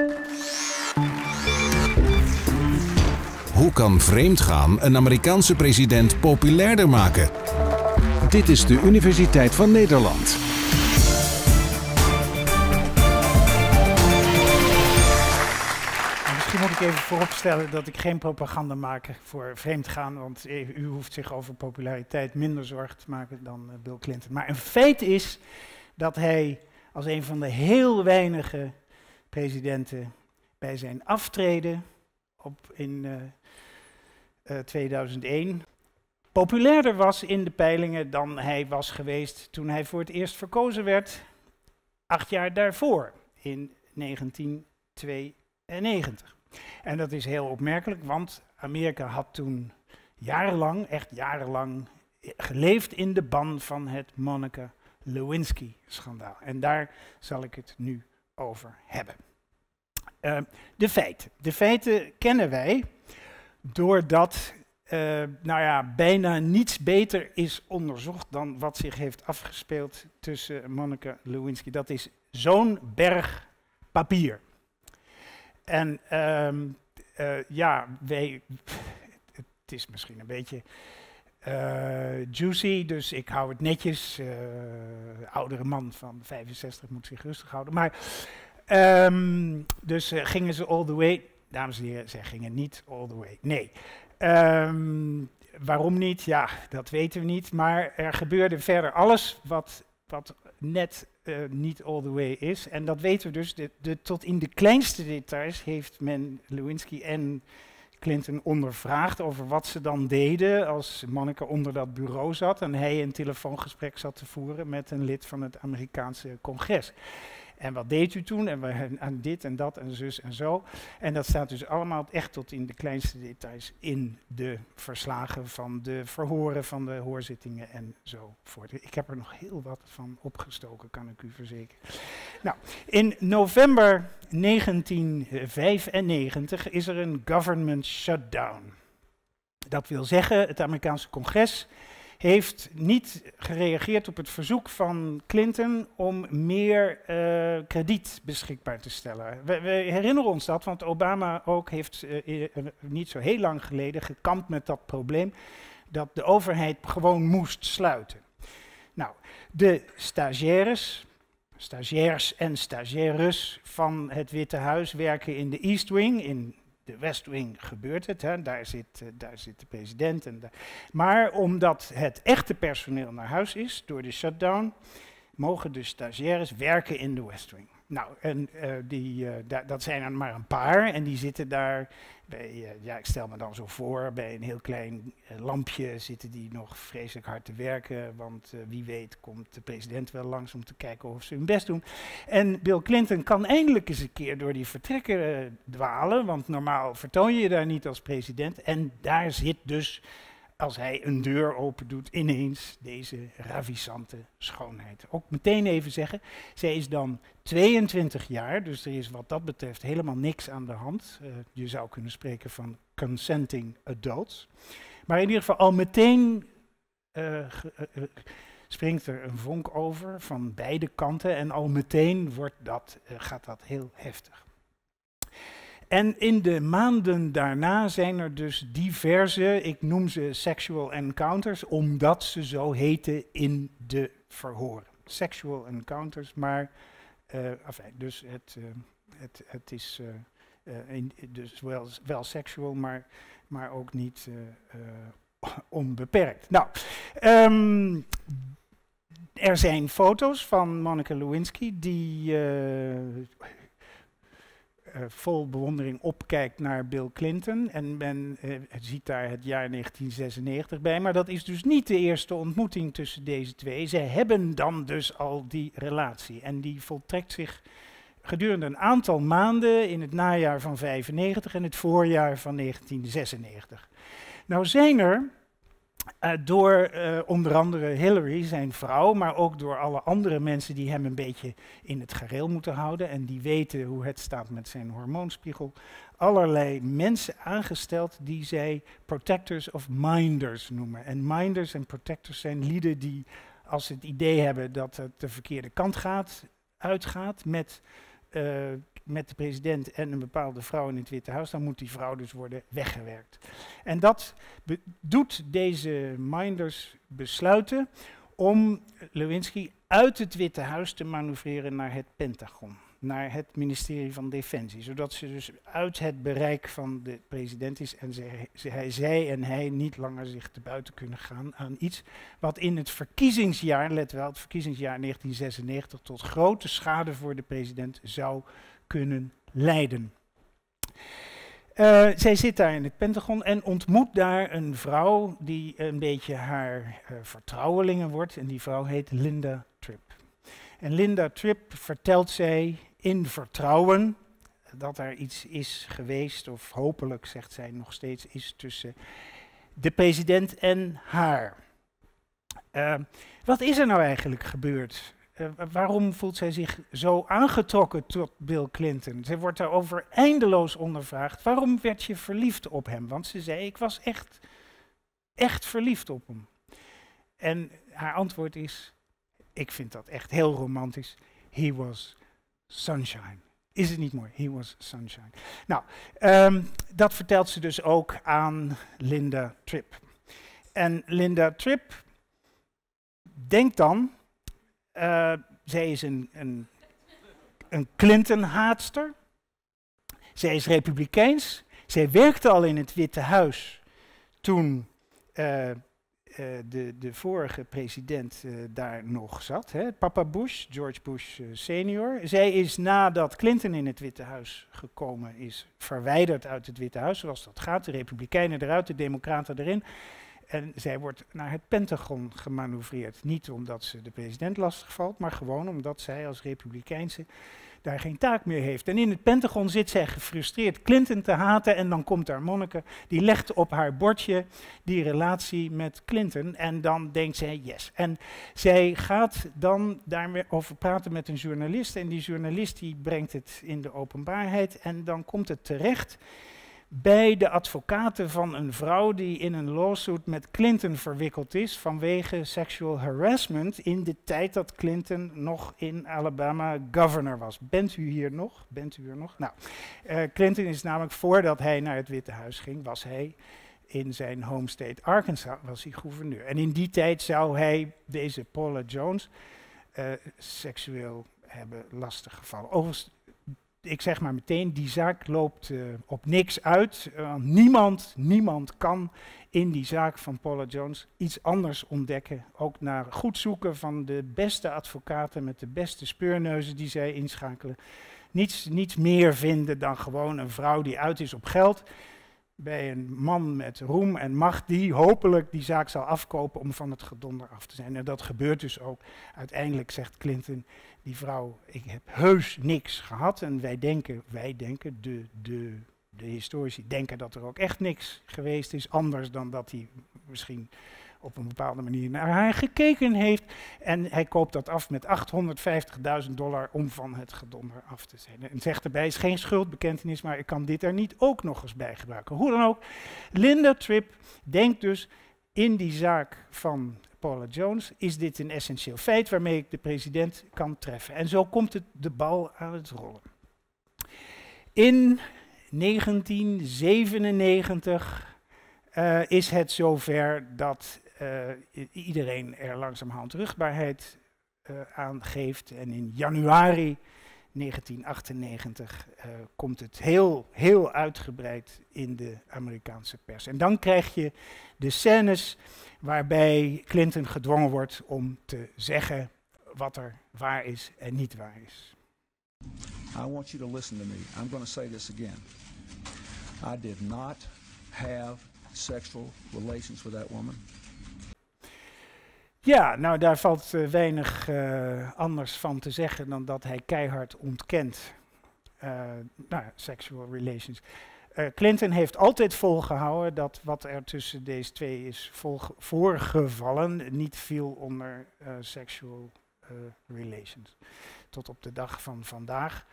Hoe kan vreemdgaan een Amerikaanse president populairder maken? Dit is de Universiteit van Nederland. Misschien moet ik even vooropstellen dat ik geen propaganda maak voor vreemdgaan, want u hoeft zich over populariteit minder zorgen te maken dan Bill Clinton. Maar een feit is dat hij als een van de heel weinige presidenten bij zijn aftreden in 2001 populairder was in de peilingen dan hij was geweest toen hij voor het eerst verkozen werd 8 jaar daarvoor, in 1992. En dat is heel opmerkelijk, want Amerika had toen jarenlang, echt jarenlang, geleefd in de ban van het Monica Lewinsky-schandaal. En daar zal ik het nu over hebben. De feiten. De feiten kennen wij doordat bijna niets beter is onderzocht dan wat zich heeft afgespeeld tussen Monica Lewinsky. Dat is zo'n berg papier. En het is misschien een beetje juicy, dus ik hou het netjes. Oudere man van 65 moet zich rustig houden. Maar dus gingen ze all the way? Dames en heren, zij gingen niet all the way. Nee. Waarom niet? Ja, dat weten we niet. Maar er gebeurde verder alles wat net niet all the way is. En dat weten we dus. Tot in de kleinste details heeft men Lewinsky en Clinton ondervraagd over wat ze dan deden als Monica onder dat bureau zat en hij een telefoongesprek zat te voeren met een lid van het Amerikaanse congres. En wat deed u toen? En we aan dit en dat en zus en zo. En dat staat dus allemaal echt tot in de kleinste details in de verslagen van de verhoren, van de hoorzittingen enzovoort. Ik heb er nog heel wat van opgestoken, kan ik u verzekeren. Nou, in november 1995 is er een government shutdown. Dat wil zeggen, het Amerikaanse congres heeft niet gereageerd op het verzoek van Clinton om meer krediet beschikbaar te stellen. We herinneren ons dat, want Obama ook heeft niet zo heel lang geleden gekampt met dat probleem dat de overheid gewoon moest sluiten. Nou, de stagiairs en stagiaires van het Witte Huis werken in de East Wing. In de West Wing gebeurt het, hè. Daar zit de president. Maar omdat het echte personeel naar huis is door de shutdown, mogen de stagiaires werken in de West Wing. Nou, en dat zijn er maar een paar en die zitten daar bij, ik stel me dan zo voor, bij een heel klein lampje zitten die nog vreselijk hard te werken, want wie weet komt de president wel langs om te kijken of ze hun best doen. En Bill Clinton kan eindelijk eens een keer door die vertrekken dwalen, want normaal vertoon je daar niet als president en daar zit dus, als hij een deur open doet, ineens deze ravissante schoonheid. Ook meteen even zeggen, zij is dan 22 jaar, dus er is wat dat betreft helemaal niks aan de hand. Je zou kunnen spreken van consenting adults. Maar in ieder geval al meteen springt er een vonk over van beide kanten en al meteen gaat dat heel heftig. En in de maanden daarna zijn er dus diverse, ik noem ze sexual encounters, omdat ze zo heten in de verhoren. Sexual encounters, maar dus het is dus wel seksueel, maar ook niet onbeperkt. Nou, er zijn foto's van Monica Lewinsky die vol bewondering opkijkt naar Bill Clinton en men ziet daar het jaar 1996 bij, maar dat is dus niet de eerste ontmoeting tussen deze twee. Zij hebben dan dus al die relatie en die voltrekt zich gedurende een aantal maanden in het najaar van 1995 en het voorjaar van 1996. Nou zijn er door onder andere Hillary, zijn vrouw, maar ook door alle andere mensen die hem een beetje in het gareel moeten houden en die weten hoe het staat met zijn hormoonspiegel, allerlei mensen aangesteld die zij protectors of minders noemen. En minders en protectors zijn lieden die, als ze het idee hebben dat het de verkeerde kant uitgaat met met de president en een bepaalde vrouw in het Witte Huis, dan moet die vrouw dus worden weggewerkt. En dat doet deze Minders besluiten om Lewinsky uit het Witte Huis te manoeuvreren naar het Pentagon, naar het ministerie van Defensie, zodat ze dus uit het bereik van de president is en zij en hij niet langer zich te buiten kunnen gaan aan iets wat in het verkiezingsjaar, let wel, het verkiezingsjaar 1996, tot grote schade voor de president zou kunnen leiden. Zij zit daar in het Pentagon en ontmoet daar een vrouw die een beetje haar vertrouwelinge wordt en die vrouw heet Linda Tripp. En Linda Tripp vertelt zij in vertrouwen dat er iets is geweest, of hopelijk, zegt zij nog steeds, is tussen de president en haar. Wat is er nou eigenlijk gebeurd? Waarom voelt zij zich zo aangetrokken tot Bill Clinton? Zij wordt daarover eindeloos ondervraagd. Waarom werd je verliefd op hem? Want ze zei, ik was echt verliefd op hem. En haar antwoord is, ik vind dat echt heel romantisch. He was sunshine. Is het niet mooi? He was sunshine. Nou, dat vertelt ze dus ook aan Linda Tripp. En Linda Tripp denkt dan, zij is een Clinton-haatster. Zij is republikeins. Zij werkte al in het Witte Huis toen de vorige president daar nog zat, hè, papa Bush, George Bush senior. Zij is nadat Clinton in het Witte Huis gekomen is, verwijderd uit het Witte Huis, zoals dat gaat. De Republikeinen eruit, de Democraten erin. En zij wordt naar het Pentagon gemanoeuvreerd. Niet omdat ze de president lastigvalt, maar gewoon omdat zij als Republikeinse daar geen taak meer heeft. En in het Pentagon zit zij gefrustreerd Clinton te haten en dan komt daar Monica, die legt op haar bordje die relatie met Clinton en dan denkt zij yes. En zij gaat dan daarmee over praten met een journalist en die journalist die brengt het in de openbaarheid en dan komt het terecht bij de advocaten van een vrouw die in een lawsuit met Clinton verwikkeld is vanwege sexual harassment in de tijd dat Clinton nog in Alabama governor was. Bent u hier nog? Bent u er nog? Nou, Clinton is namelijk voordat hij naar het Witte Huis ging, was hij in zijn home state Arkansas, was hij gouverneur. En in die tijd zou hij deze Paula Jones seksueel hebben lastiggevallen. Overigens, ik zeg maar meteen, die zaak loopt op niks uit. Niemand kan in die zaak van Paula Jones iets anders ontdekken. Ook naar goed zoeken van de beste advocaten met de beste speurneuzen die zij inschakelen. Niets meer vinden dan gewoon een vrouw die uit is op geld. Bij een man met roem en macht die hopelijk die zaak zal afkopen om van het gedonder af te zijn. En dat gebeurt dus ook. Uiteindelijk zegt Clinton, die vrouw, ik heb heus niks gehad. En wij denken, de historici denken dat er ook echt niks geweest is. Anders dan dat hij misschien op een bepaalde manier naar haar gekeken heeft. En hij koopt dat af met $850.000 om van het gedonder af te zijn. En zegt erbij, is geen schuldbekentenis, maar ik kan dit er niet ook nog eens bij gebruiken. Hoe dan ook, Linda Tripp denkt dus in die zaak van Paula Jones, is dit een essentieel feit waarmee ik de president kan treffen. En zo komt de bal aan het rollen. In 1997 is het zover dat iedereen er langzamerhand rugbaarheid aan geeft. En in januari 1998 komt het heel uitgebreid in de Amerikaanse pers. En dan krijg je de scènes waarbij Clinton gedwongen wordt om te zeggen wat er waar is en niet waar is. I want you to listen to me. I'm going to say this again. I did not have sexual relations with that woman. Ja, nou daar valt weinig anders van te zeggen dan dat hij keihard ontkent sexual relations. Clinton heeft altijd volgehouden dat wat er tussen deze twee is voorgevallen niet viel onder sexual relations. Tot op de dag van vandaag.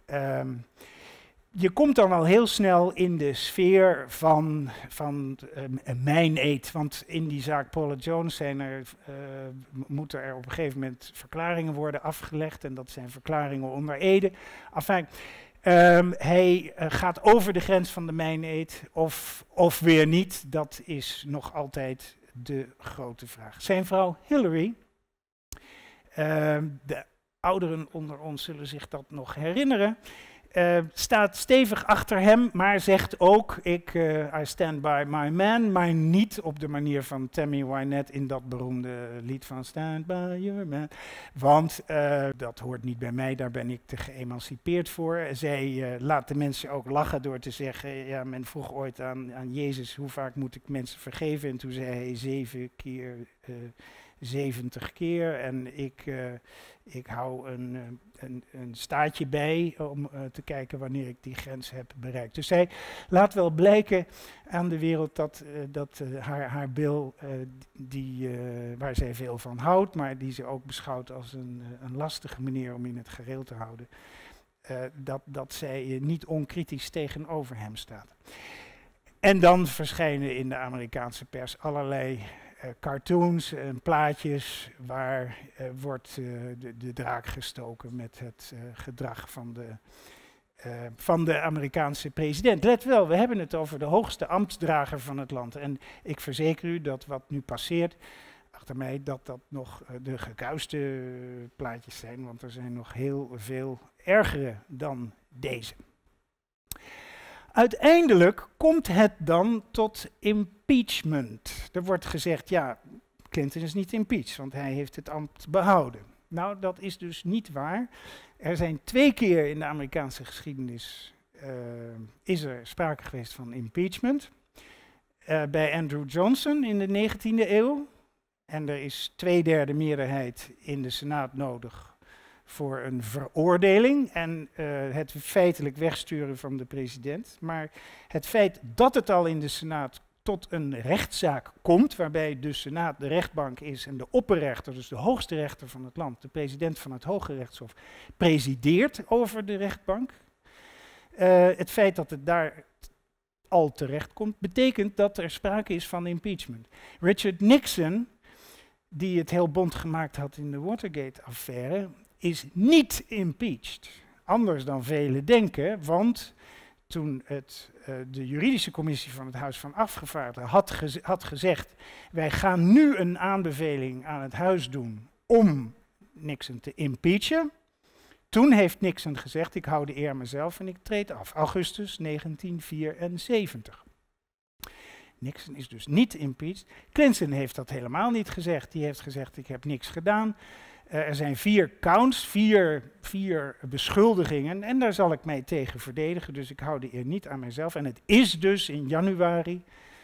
Je komt dan al heel snel in de sfeer van mijn eed. Want in die zaak Paula Jones moeten er op een gegeven moment verklaringen worden afgelegd. En dat zijn verklaringen onder ede. Enfin, Hij gaat over de grens van de mijn-eed of weer niet. Dat is nog altijd de grote vraag. Zijn vrouw Hillary, de ouderen onder ons zullen zich dat nog herinneren, staat stevig achter hem, maar zegt ook, I stand by my man, maar niet op de manier van Tammy Wynette in dat beroemde lied van Stand by your man. Want dat hoort niet bij mij, daar ben ik te geëmancipeerd voor. Zij laat de mensen ook lachen door te zeggen, ja, men vroeg ooit aan Jezus, hoe vaak moet ik mensen vergeven? En toen zei hij 7 keer 70 keer en ik hou een staartje bij om te kijken wanneer ik die grens heb bereikt. Dus zij laat wel blijken aan de wereld dat haar Bill, waar zij veel van houdt, maar die ze ook beschouwt als een lastige manier om in het gareel te houden, dat zij niet onkritisch tegenover hem staat. En dan verschijnen in de Amerikaanse pers allerlei cartoons en plaatjes waar wordt de draak gestoken met het gedrag van de Amerikaanse president. Let wel, we hebben het over de hoogste ambtsdrager van het land. En ik verzeker u dat wat nu passeert achter mij, dat nog de gekuiste plaatjes zijn, want er zijn nog heel veel ergere dan deze. Uiteindelijk komt het dan tot impeachment. Er wordt gezegd, ja, Clinton is niet impeached, want hij heeft het ambt behouden. Nou, dat is dus niet waar. Er zijn 2 keer in de Amerikaanse geschiedenis is er sprake geweest van impeachment. Bij Andrew Johnson in de 19e eeuw. En er is 2/3 meerderheid in de Senaat nodig voor een veroordeling en het feitelijk wegsturen van de president. Maar het feit dat het al in de Senaat tot een rechtszaak komt, waarbij de Senaat de rechtbank is en de opperrechter, dus de hoogste rechter van het land, de president van het Hoge Rechtshof, presideert over de rechtbank. Het feit dat het daar al terecht komt, betekent dat er sprake is van impeachment. Richard Nixon, die het heel bont gemaakt had in de Watergate-affaire, is niet impeached. Anders dan velen denken, want toen de juridische commissie van het Huis van Afgevaardigden had gezegd, wij gaan nu een aanbeveling aan het huis doen om Nixon te impeachen. Toen heeft Nixon gezegd, ik hou de eer mezelf en ik treed af. Augustus 1974. Nixon is dus niet impeached. Clinton heeft dat helemaal niet gezegd. Die heeft gezegd, ik heb niks gedaan. Er zijn 4 counts, 4 beschuldigingen en daar zal ik mij tegen verdedigen. Dus ik hou de eer niet aan mijzelf. En het is dus in januari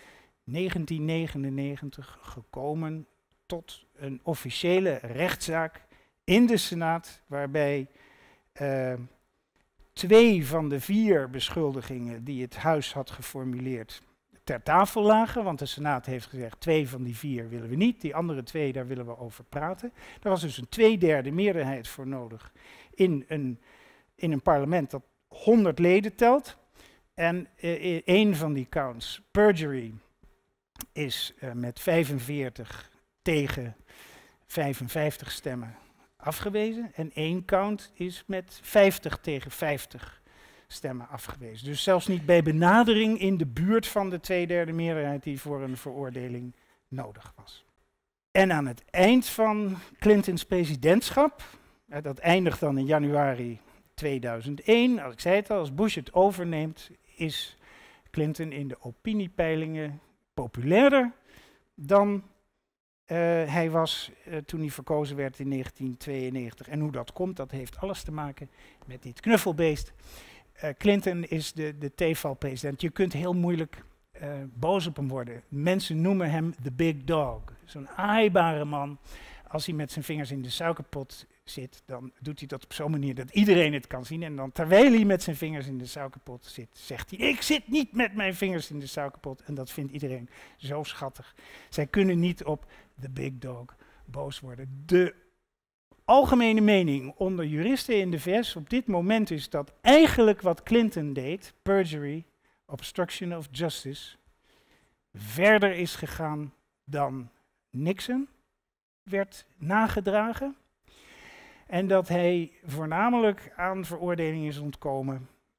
1999 gekomen tot een officiële rechtszaak in de Senaat, waarbij 2 van de 4 beschuldigingen die het Huis had geformuleerd ter tafel lagen, want de Senaat heeft gezegd 2 van die 4 willen we niet, die andere 2 daar willen we over praten. Daar was dus een 2/3 meerderheid voor nodig in een parlement dat 100 leden telt. En één van die counts, perjury, is met 45 tegen 55 stemmen afgewezen. En 1 count is met 50 tegen 50 stemmen afgewezen. Dus zelfs niet bij benadering in de buurt van de 2/3 meerderheid die voor een veroordeling nodig was. En aan het eind van Clintons presidentschap, dat eindigt dan in januari 2001, als ik zei het al, als Bush het overneemt, is Clinton in de opiniepeilingen populairder dan hij was toen hij verkozen werd in 1992. En hoe dat komt, dat heeft alles te maken met dit knuffelbeest. Clinton is de tevalpresident. Je kunt heel moeilijk boos op hem worden. Mensen noemen hem the big dog. Zo'n aaibare man. Als hij met zijn vingers in de suikerpot zit, dan doet hij dat op zo'n manier dat iedereen het kan zien. En dan terwijl hij met zijn vingers in de suikerpot zit, zegt hij, ik zit niet met mijn vingers in de suikerpot. En dat vindt iedereen zo schattig. Zij kunnen niet op the big dog boos worden. De algemene mening onder juristen in de VS op dit moment is dat eigenlijk wat Clinton deed, perjury, obstruction of justice, verder is gegaan dan Nixon werd nagedragen. En dat hij voornamelijk aan veroordeling is ontkomen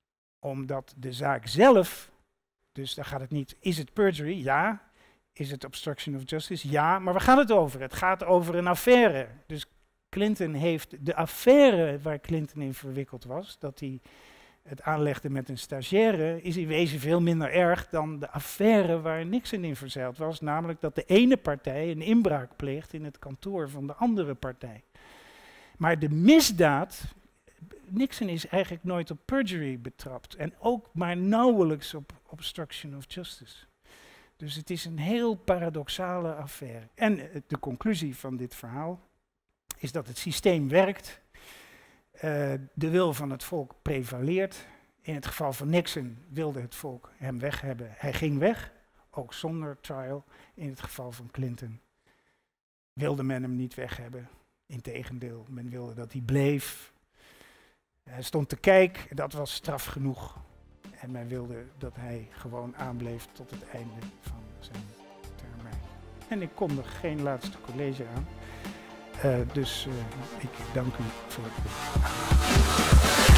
Omdat de zaak zelf, dus daar gaat het niet, is het perjury? Ja. Is het obstruction of justice? Ja. Maar waar gaat het over? Het gaat over een affaire. Dus Clinton heeft de affaire waar Clinton in verwikkeld was, dat hij het aanlegde met een stagiaire, is in wezen veel minder erg dan de affaire waar Nixon in verzeild was. Namelijk dat de ene partij een inbraak pleegt in het kantoor van de andere partij. Maar de misdaad, Nixon is eigenlijk nooit op perjury betrapt. En ook maar nauwelijks op obstruction of justice. Dus het is een heel paradoxale affaire. En de conclusie van dit verhaal is dat het systeem werkt. De wil van het volk prevaleert. In het geval van Nixon wilde het volk hem weg hebben. Hij ging weg, ook zonder trial. In het geval van Clinton wilde men hem niet weg hebben. Integendeel, men wilde dat hij bleef. Hij stond te kijken, dat was straf genoeg. En men wilde dat hij gewoon aanbleef tot het einde van zijn termijn. En ik kondig geen laatste college aan. Dus ik dank u voor het